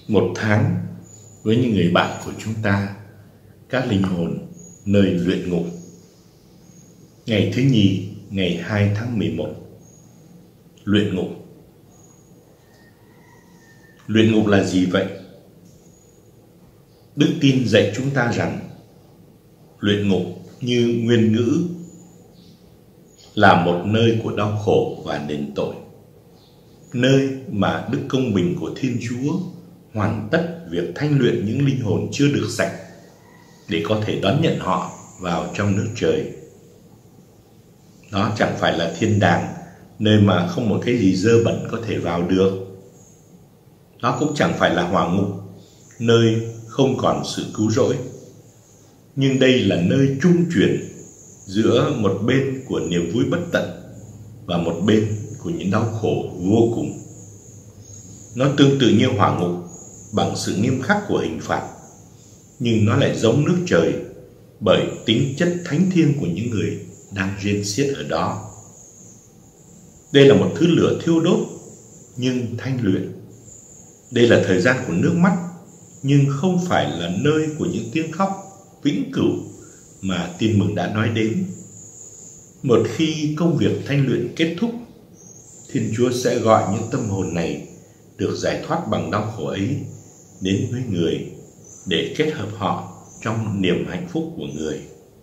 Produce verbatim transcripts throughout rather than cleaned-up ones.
Một tháng với những người bạn của chúng ta, các linh hồn nơi luyện ngục. Ngày thứ nhì, ngày hai tháng mười một. Luyện ngục. Luyện ngục là gì vậy? Đức tin dạy chúng ta rằng luyện ngục như nguyên ngữ là một nơi của đau khổ và đền tội, nơi mà đức công bình của Thiên Chúa hoàn tất việc thanh luyện những linh hồn chưa được sạch để có thể đón nhận họ vào trong nước trời. Nó chẳng phải là thiên đàng, nơi mà không một cái gì dơ bẩn có thể vào được. Nó cũng chẳng phải là hỏa ngục, nơi không còn sự cứu rỗi. Nhưng đây là nơi trung chuyển giữa một bên của niềm vui bất tận và một bên của những đau khổ vô cùng. Nó tương tự như hỏa ngục bằng sự nghiêm khắc của hình phạt, nhưng nó lại giống nước trời bởi tính chất thánh thiêng của những người đang rên xiết ở đó. Đây là một thứ lửa thiêu đốt nhưng thanh luyện. Đây là thời gian của nước mắt, nhưng không phải là nơi của những tiếng khóc vĩnh cửu mà Tin Mừng đã nói đến. Một khi công việc thanh luyện kết thúc, Thiên Chúa sẽ gọi những tâm hồn này được giải thoát bằng đau khổ ấy đến với người để kết hợp họ trong niềm hạnh phúc của người.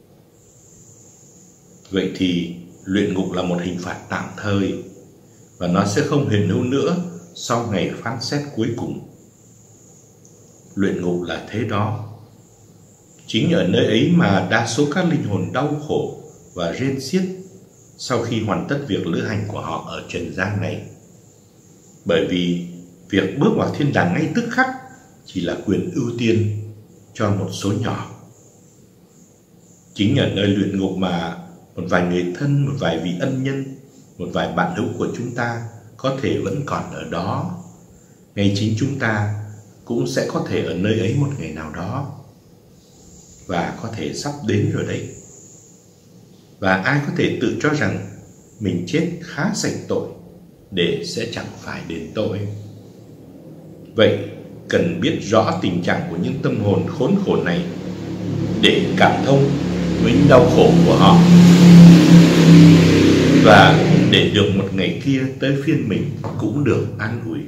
Vậy thì luyện ngục là một hình phạt tạm thời, và nó sẽ không hiện hữu nữa sau ngày phán xét cuối cùng. Luyện ngục là thế đó. Chính ở nơi ấy mà đa số các linh hồn đau khổ và rên xiết sau khi hoàn tất việc lữ hành của họ ở trần gian này. Bởi vì việc bước vào thiên đàng ngay tức khắc chỉ là quyền ưu tiên cho một số nhỏ. Chính ở nơi luyện ngục mà một vài người thân, một vài vị ân nhân, một vài bạn hữu của chúng ta có thể vẫn còn ở đó. Ngay chính chúng ta cũng sẽ có thể ở nơi ấy một ngày nào đó, và có thể sắp đến rồi đấy. Và ai có thể tự cho rằng mình chết khá sạch tội để sẽ chẳng phải đền tội. Vậy cần biết rõ tình trạng của những tâm hồn khốn khổ này để cảm thông với những đau khổ của họ, và để được một ngày kia tới phiên mình cũng được an ủi.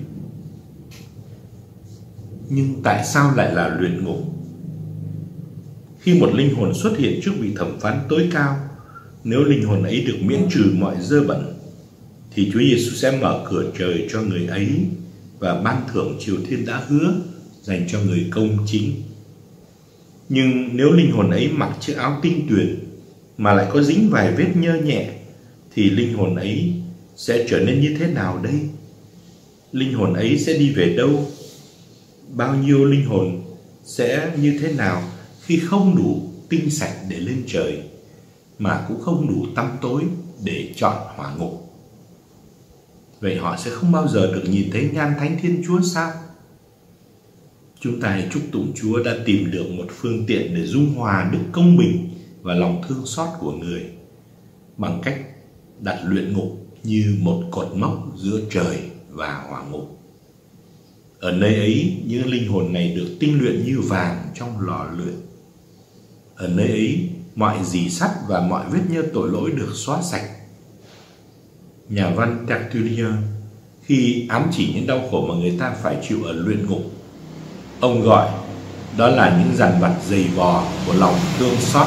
Nhưng tại sao lại là luyện ngục? Khi một linh hồn xuất hiện trước vị thẩm phán tối cao, nếu linh hồn ấy được miễn trừ mọi dơ bẩn, thì Chúa Giêsu sẽ mở cửa trời cho người ấy và ban thưởng triều thiên đã hứa dành cho người công chính. Nhưng nếu linh hồn ấy mặc chiếc áo tinh tuyền mà lại có dính vài vết nhơ nhẹ, thì linh hồn ấy sẽ trở nên như thế nào đây? Linh hồn ấy sẽ đi về đâu? Bao nhiêu linh hồn sẽ như thế nào khi không đủ tinh sạch để lên trời, mà cũng không đủ tăm tối để chọn hỏa ngục? Vậy họ sẽ không bao giờ được nhìn thấy nhan thánh Thiên Chúa sao? Chúng ta hãy chúc tụng Chúa đã tìm được một phương tiện để dung hòa đức công bình và lòng thương xót của người, bằng cách đặt luyện ngục như một cột mốc giữa trời và hỏa ngục. Ở nơi ấy, những linh hồn này được tinh luyện như vàng trong lò luyện. Ở nơi ấy, mọi rỉ sắt và mọi vết nhơ tội lỗi được xóa sạch. Nhà văn Tertullian, khi ám chỉ những đau khổ mà người ta phải chịu ở luyện ngục, ông gọi đó là những dằn vặt dày vò của lòng thương xót.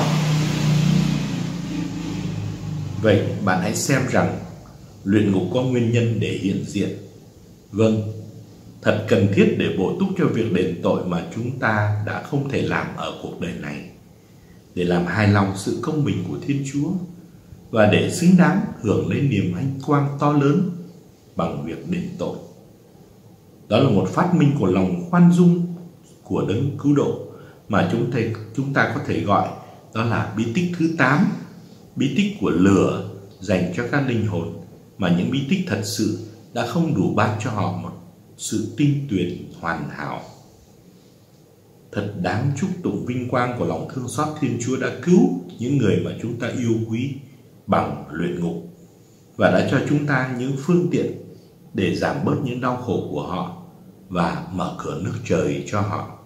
Vậy bạn hãy xem rằng luyện ngục có nguyên nhân để hiện diện. Vâng, thật cần thiết để bổ túc cho việc đền tội mà chúng ta đã không thể làm ở cuộc đời này, để làm hài lòng sự công bình của Thiên Chúa, và để xứng đáng hưởng lấy niềm hanh quang to lớn bằng việc đền tội. Đó là một phát minh của lòng khoan dung của đấng cứu độ mà chúng ta, chúng ta có thể gọi đó là bí tích thứ tám, bí tích của lửa dành cho các linh hồn, mà những bí tích thật sự đã không đủ ban cho họ một sự tinh tuyền hoàn hảo. Thật đáng chúc tụng vinh quang của lòng thương xót Thiên Chúa đã cứu những người mà chúng ta yêu quý bằng luyện ngục, và đã cho chúng ta những phương tiện để giảm bớt những đau khổ của họ và mở cửa nước trời cho họ.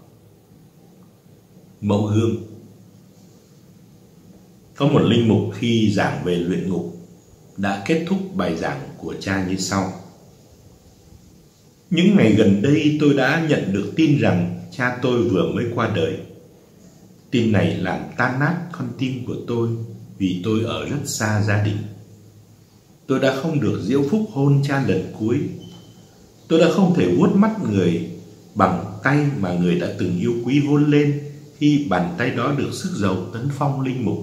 Mẫu gương. Có một linh mục khi giảng về luyện ngục đã kết thúc bài giảng của cha như sau: những ngày gần đây tôi đã nhận được tin rằng cha tôi vừa mới qua đời. Tin này làm tan nát con tim của tôi vì tôi ở rất xa gia đình. Tôi đã không được diễu phúc hôn cha lần cuối. Tôi đã không thể vuốt mắt người bằng tay mà người đã từng yêu quý hôn lên khi bàn tay đó được sức dầu tấn phong linh mục.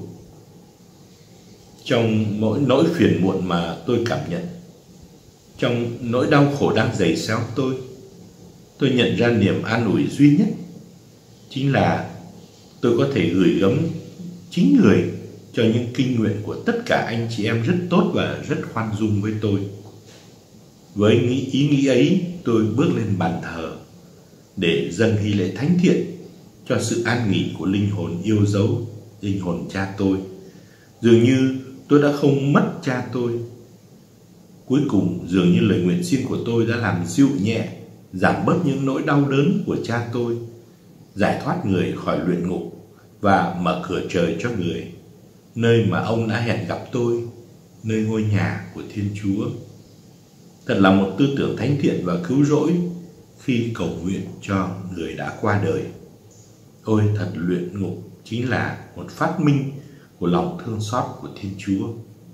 Trong mỗi nỗi phiền muộn mà tôi cảm nhận, trong nỗi đau khổ đang giày xéo tôi, tôi nhận ra niềm an ủi duy nhất chính là tôi có thể gửi gắm chính người cho những kinh nguyện của tất cả anh chị em rất tốt và rất khoan dung với tôi. Với ý nghĩ ấy, tôi bước lên bàn thờ để dâng hy lễ thánh thiện cho sự an nghỉ của linh hồn yêu dấu, linh hồn cha tôi. Dường như tôi đã không mất cha tôi. Cuối cùng, dường như lời nguyện xin của tôi đã làm dịu nhẹ, giảm bớt những nỗi đau đớn của cha tôi, giải thoát người khỏi luyện ngục và mở cửa trời cho người, nơi mà ông đã hẹn gặp tôi, nơi ngôi nhà của Thiên Chúa. Thật là một tư tưởng thánh thiện và cứu rỗi khi cầu nguyện cho người đã qua đời. Ôi, thật luyện ngục chính là một phát minh của lòng thương xót của Thiên Chúa.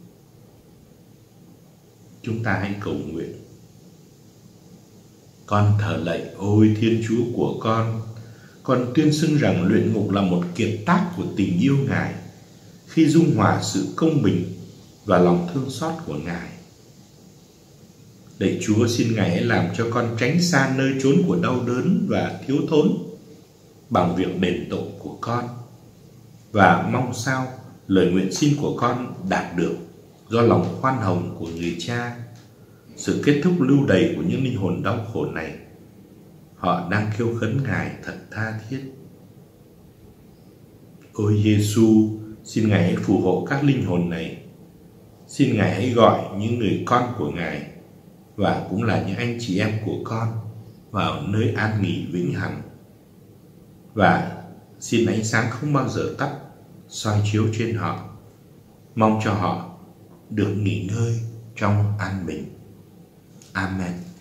Chúng ta hãy cầu nguyện. Con thờ lạy ôi Thiên Chúa của con, con tuyên xưng rằng luyện ngục là một kiệt tác của tình yêu Ngài khi dung hòa sự công bình và lòng thương xót của Ngài. Lạy Chúa, xin Ngài hãy làm cho con tránh xa nơi chốn của đau đớn và thiếu thốn bằng việc đền tội của con, và mong sao lời nguyện xin của con đạt được do lòng khoan hồng của người cha, sự kết thúc lưu đày của những linh hồn đau khổ này. Họ đang kêu khấn Ngài thật tha thiết. Ôi Giêsu, xin Ngài hãy phù hộ các linh hồn này. Xin Ngài hãy gọi những người con của Ngài và cũng là những anh chị em của con vào nơi an nghỉ vĩnh hằng. Và xin ánh sáng không bao giờ tắt soi chiếu trên họ, mong cho họ được nghỉ ngơi trong an bình. Amen.